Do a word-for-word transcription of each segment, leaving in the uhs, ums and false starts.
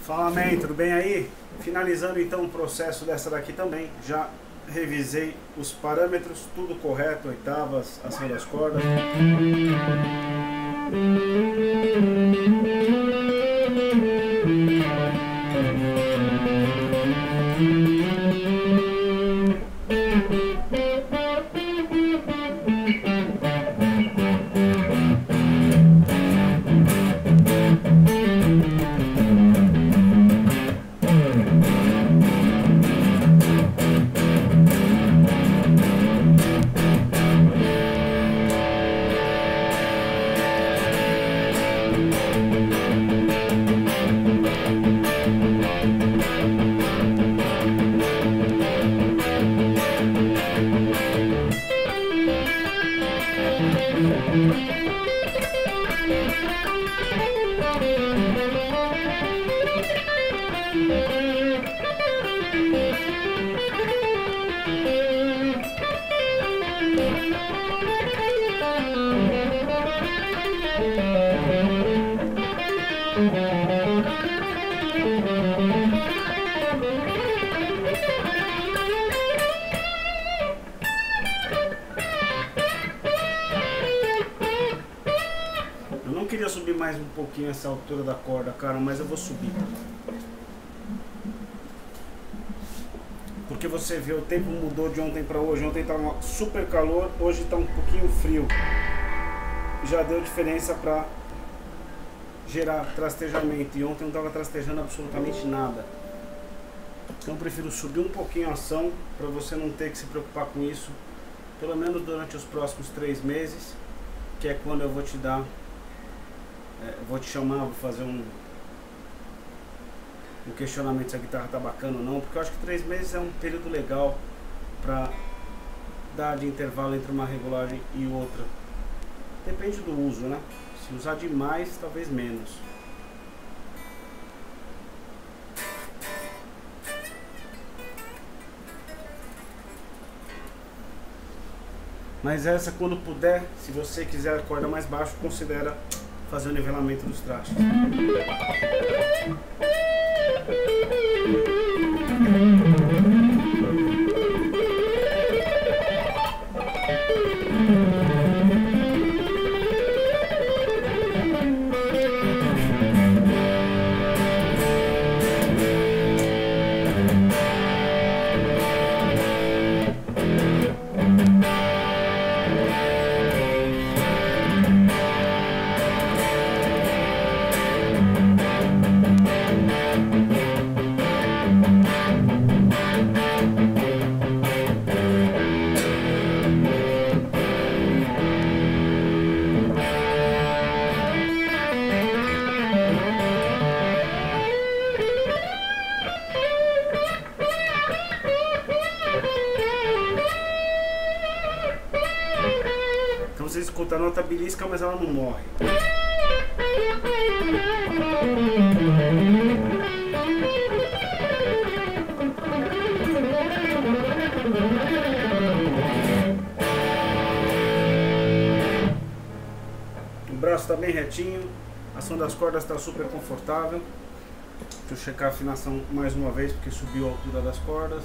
Fala, man, tudo bem aí? Finalizando então o processo dessa daqui também, já revisei os parâmetros, tudo correto, oitavas, ação das cordas. Eu não queria subir mais um pouquinho essa altura da corda, cara, mas eu vou subir. Porque você vê, o tempo mudou de ontem para hoje. Ontem estava super calor, hoje está um pouquinho frio. Já deu diferença para gerar trastejamento. E ontem não estava trastejando absolutamente nada. Então eu prefiro subir um pouquinho a ação para você não ter que se preocupar com isso. Pelo menos durante os próximos três meses, que é quando eu vou te dar, é, vou te chamar, vou fazer um, um questionamento se a guitarra tá bacana ou não, porque eu acho que três meses é um período legal para dar de intervalo entre uma regulagem e outra. Depende do uso, né? Se usar demais, talvez menos. Mas essa, quando puder, se você quiser a corda mais baixo, considera fazer o nivelamento dos trastes. Então você escuta a nota belisca, mas ela não morre. O braço está bem retinho, a ação das cordas está super confortável. Deixa eu checar a afinação mais uma vez, porque subiu a altura das cordas.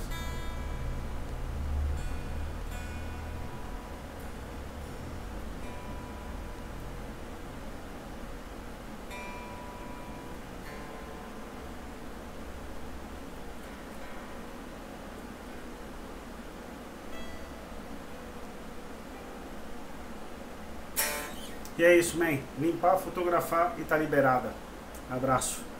E é isso, man. Limpar, fotografar e tá liberada. Abraço.